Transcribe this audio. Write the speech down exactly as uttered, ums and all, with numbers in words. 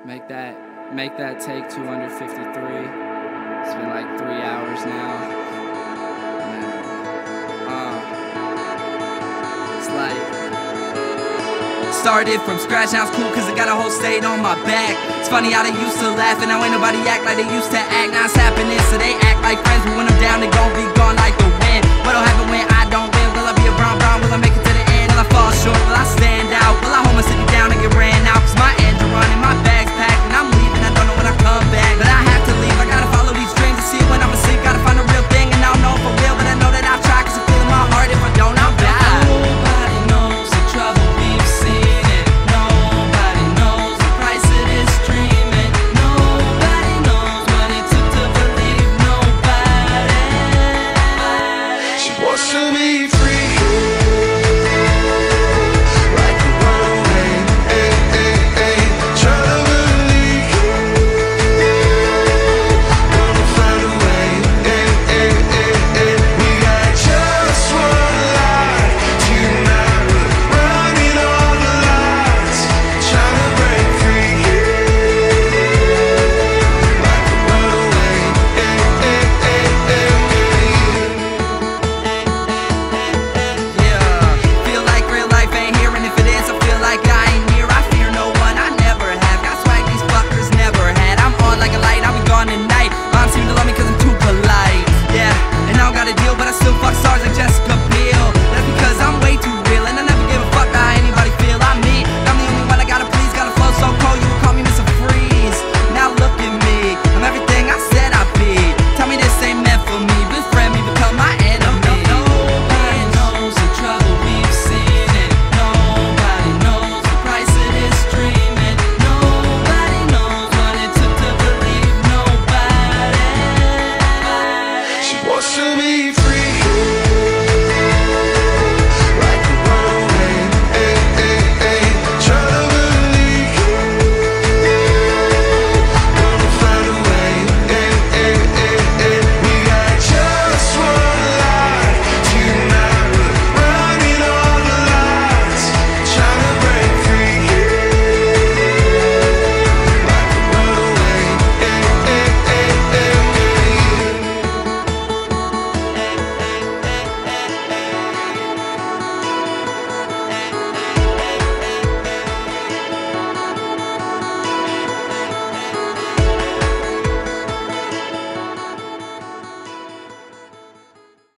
Make that, make that take two hundred fifty-three. It's been like three hours now. Man. Uh, it's like started from scratch, now it's cool cause I got a whole state on my back. It's funny how they used to laugh and now ain't nobody act like they used to act. Now it's happening, so they act like friends, but when I'm down they gon' be gone like the wind. What'll happen when I don't win? Will I be a brown brown? Will I make it to the end? Will I fall short? Will I stand out? Will